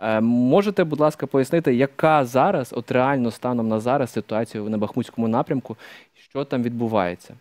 Можете, будь ласка, пояснити, яка зараз, от реально станом на зараз, ситуація на Бахмутському напрямку, що там відбувається?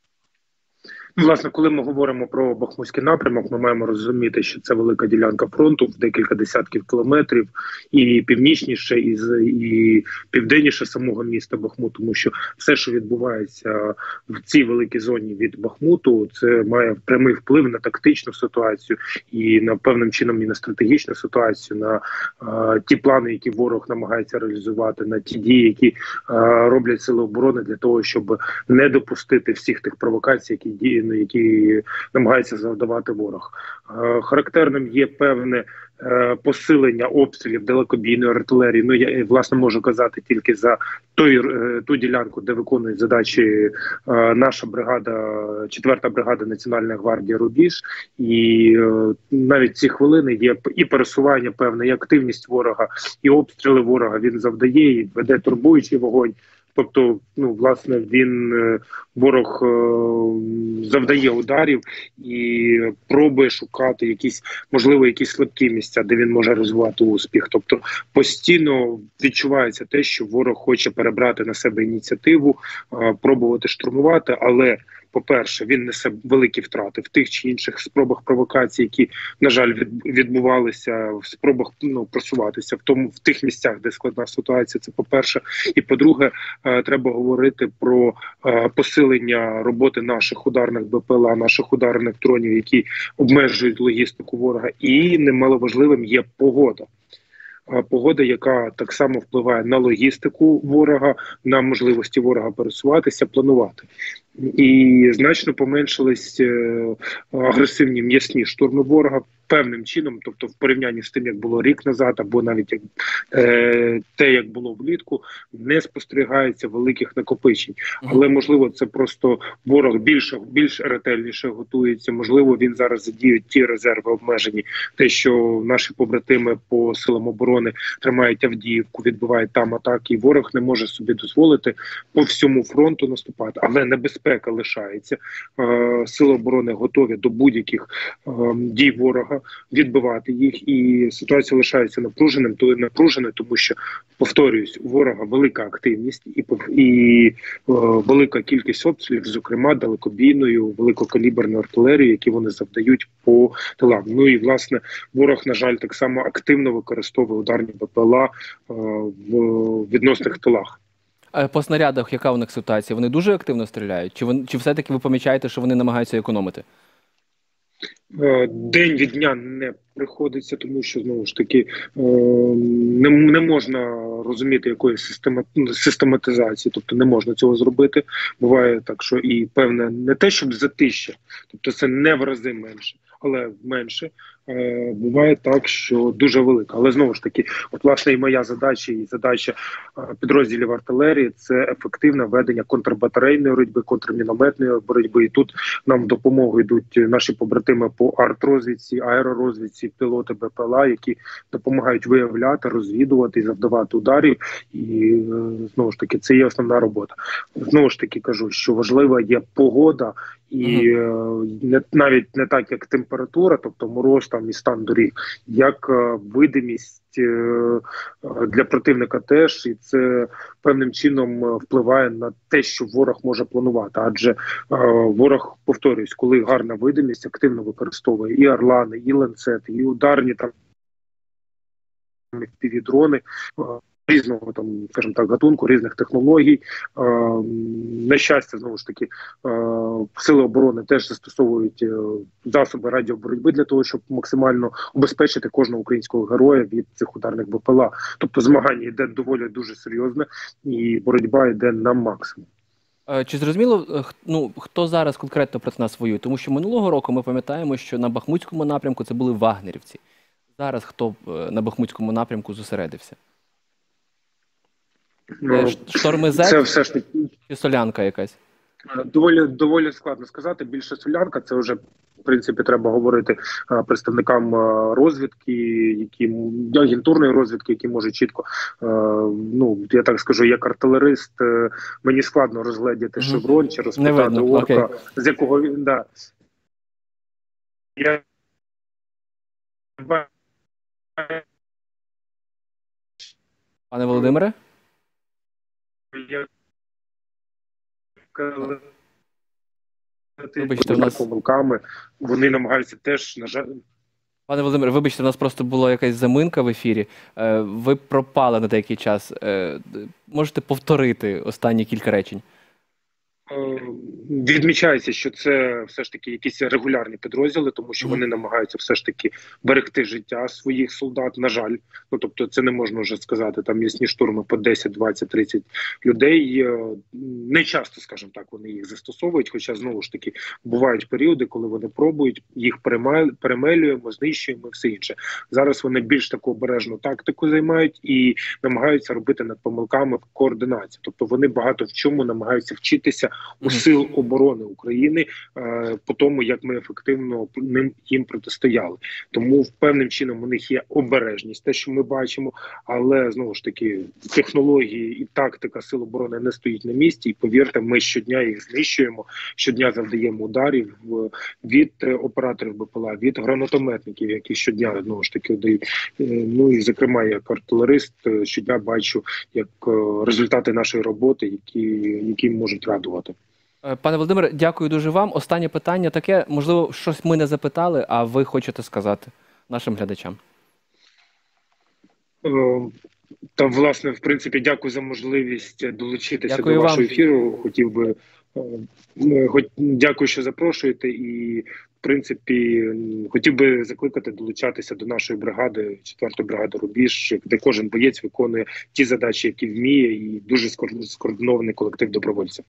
Власне, коли ми говоримо про Бахмутський напрямок, ми маємо розуміти, що це велика ділянка фронту в декілька десятків кілометрів, і північніше, і південніше самого міста Бахмут, тому що все, що відбувається в цій великій зоні від Бахмуту, це має прямий вплив на тактичну ситуацію і на певним чином і на стратегічну ситуацію, на ті плани, які ворог намагається реалізувати, на ті дії, які роблять сили оборони для того, щоб не допустити всіх тих провокацій, які намагається завдавати ворог. Характерним є певне посилення обстрілів далекобійної артилерії. Ну, я, власне, можу казати тільки за ту ділянку, де виконують задачі наша бригада, 4-та бригада Національної гвардії «Рубіж». І навіть ці хвилини є і пересування певне, і активність ворога, і обстріли ворога він завдає, і веде турбуючий вогонь. Тобто, власне, ворог завдає ударів і пробує шукати якісь слабкі місця, де він може розвивати успіх. Тобто постійно відчувається те, що ворог хоче перебрати на себе ініціативу, пробувати штурмувати, але по-перше, він несе великі втрати в тих чи інших спробах провокацій, які, на жаль, відбувалися в спробах просуватися в тих місцях, де складна ситуація. Це по-перше. І по-друге, треба говорити про посилення роботи наших ударних БПЛА, наших ударних дронів, які обмежують логістику ворога. І немаловажливим є погода. Погода, яка так само впливає на логістику ворога, на можливості ворога пересуватися, планувати. І значно поменшились агресивні м'ясні штурми ворога певним чином, тобто в порівнянні з тим, як було рік назад, або навіть як було влітку, не спостерігається великих накопичень. Але, можливо, це просто ворог більш ретельніше готується, можливо, він зараз задіє ті резерви обмежені, те, що наші побратими по силам оборони тримають Авдіївку, відбивають там атаки, і ворог не може собі дозволити по всьому фронту наступати. Але небезпека лишається. Сили оборони готові до будь-яких дій ворога, відбивати їх, і ситуація лишається напруженою, тому що, повторююсь, у ворога велика активність і велика кількість обстрілів, зокрема далекобійною, великокаліберною артилерією, які вони завдають по тилам. Ну і, власне, ворог, на жаль, так само активно використовує ударні БПЛА в відносних тилах. По снарядах яка у них ситуація? Вони дуже активно стріляють? Чи все-таки ви помічаєте, що вони намагаються економити? День від дня не приходиться, тому що, знову ж таки, не можна розуміти якоїсь систематизації, тобто не можна цього зробити. Буває так, що і певне не те, щоб затища, тобто це не в рази менше, але менше. Буває так, що дуже велика. Але, знову ж таки, от, власне, і моя задача, і задача підрозділів артилерії – це ефективне ведення контрбатарейної боротьби, контрмінометної боротьби. І тут нам в допомогу йдуть наші побратими по артрозвідці, аеророзвідці, пілоти БПЛА, які допомагають виявляти, розвідувати і завдавати ударів. І, знову ж таки, це є основна робота. Знову ж таки кажу, що важлива є погода, і навіть не так, як температура, тобто мороз там і стан доріг, як видимість для противника теж, і це певним чином впливає на те, що ворог може планувати. Адже ворог, повторюсь, коли гарна видимість, активно використовує і орлани, і ланцети, і ударні там півдрони різного там, скажімо так, гатунку, різних технологій. На щастя, знову ж таки, сили оборони теж застосовують засоби радіоборотьби для того, щоб максимально убезпечити кожного українського героя від цих ударних БПЛА. Тобто змагання йде доволі дуже серйозне, і боротьба йде на максимум. Чи зрозуміло, хто зараз конкретно проти нас воює? Тому що минулого року ми пам'ятаємо, що на Бахмутському напрямку це були вагнерівці. Зараз хто на Бахмутському напрямку зосередився? Шторм ЗЕК це все ж таки чи Солянка якась? Доволі складно сказати. Більше Солянка, це вже, в принципі, треба говорити представникам розвідки, агентурної розвідки, які можуть чітко, я так скажу, як артилерист, мені складно розгледіти шеврон чи розпитати орка, з якого він, Я Пане Володимире? Як Вибачте, у нас... помилками, вони намагаються теж, на жаль. Пане Володимире, вибачте, у нас просто була якась заминка в ефірі. Ви пропали на деякий час. Можете повторити останні кілька речень? Відмічається, що це все ж таки якісь регулярні підрозділи, тому що вони намагаються все ж таки берегти життя своїх солдат. На жаль, ну тобто, це не можна вже сказати. Там м'ясні штурми по 10, 20, 30 людей. Не часто, скажімо так, вони їх застосовують. Хоча знову ж таки бувають періоди, коли вони пробують, їх перемелюємо, знищуємо, все інше. Зараз вони більш таку обережну тактику займають і намагаються робити над помилками в координації. Тобто вони багато в чому намагаються вчитися у сил оборони України по тому, як ми ефективно їм протистояли. Тому певним чином у них є обережність, те, що ми бачимо, але знову ж таки технології і тактика сил оборони не стоїть на місці. І повірте, ми щодня їх знищуємо, щодня завдаємо ударів від операторів БПЛА, від гранатометників, які щодня знову ж таки дають. Ну і зокрема, як артилерист щодня бачу як результати нашої роботи, які можуть радувати. Пане Володимире, дякую дуже вам. Останнє питання таке, можливо, щось ми не запитали, а ви хочете сказати нашим глядачам? Та, власне, в принципі, дякую за можливість долучитися Дякую до вашого вам. ефіру. Хотів би, дякую, що запрошуєте, і, в принципі, хотів би закликати долучатися до нашої бригади, 4-ї бригади «Рубіж», де кожен боєць виконує ті задачі, які вміє, і дуже скоординований колектив добровольців.